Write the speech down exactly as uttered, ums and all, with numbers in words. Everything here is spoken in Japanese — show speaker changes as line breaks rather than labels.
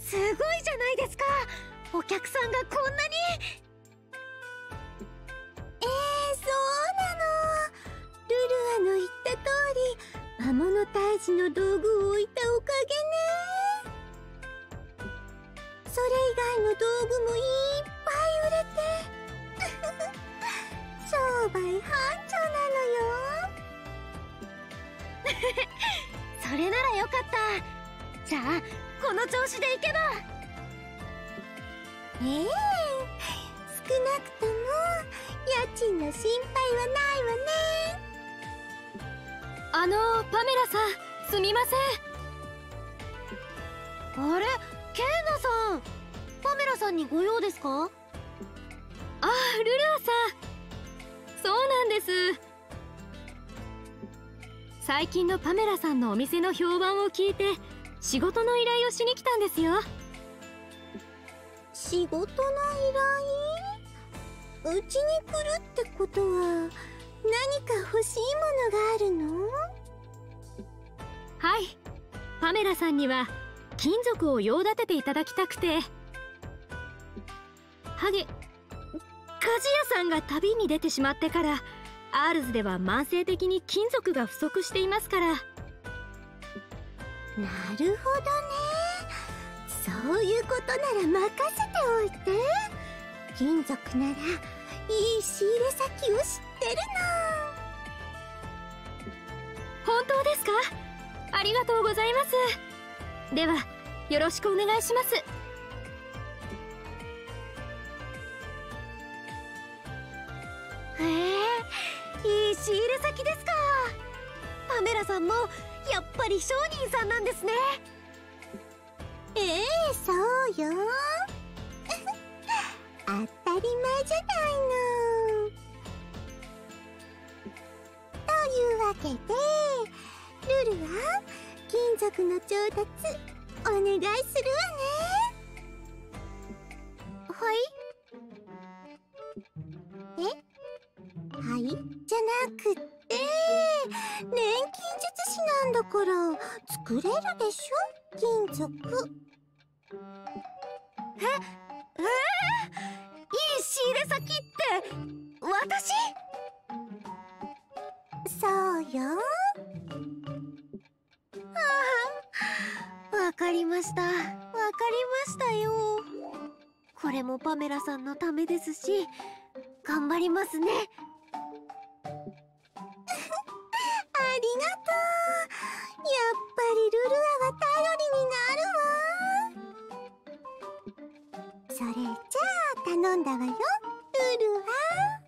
すごいじゃないですか。お客さんがこんなに。
えー、そうなの。ルルアの言った通り魔物退治の道具を置いたおかげね。それ以外の道具もいっぱい売れて商売繁盛なのよ。
それならよかった。じゃあこの調子でいけば。
ええ、少なくとも家賃の心配はないわね。
あのパメラさん、すみませ
ん。あれ、ケイナさん、パメラさんにご用ですか？
ああ、ルルアさん、そうなんです。最近のパメラさんのお店の評判を聞いて仕事の依頼をしに来たんですよ。
仕事の依頼？うちに来るってことは何か欲しいものがあるの？
はい、パメラさんには金属を用立てていただきたくて。ハゲ、鍛冶屋さんが旅に出てしまってからアールズでは慢性的に金属が不足していますから。
なるほどね。そういうことなら任せておいて。金属ならいい仕入れ先を知ってるの。
本当ですか？ありがとうございます。ではよろしくお願いします。
へえ、いい仕入れ先ですか。パメラさんもやっぱり商人さんなんですね。
ええ、そうよ当たり前じゃないの。というわけでルルは金属の調達お願いするわね。
はい。
えはいじゃなくって錬金術師なんだから作れるでしょ、金属。
ええー、いい仕入れ先って私？
そうよ。
ああ、わかりました。わかりましたよ。これもパメラさんのためですし、頑張りますね。
ありがとう。やっぱりルルアが頼りになるわ。それじゃあ頼んだわよ、ルルア。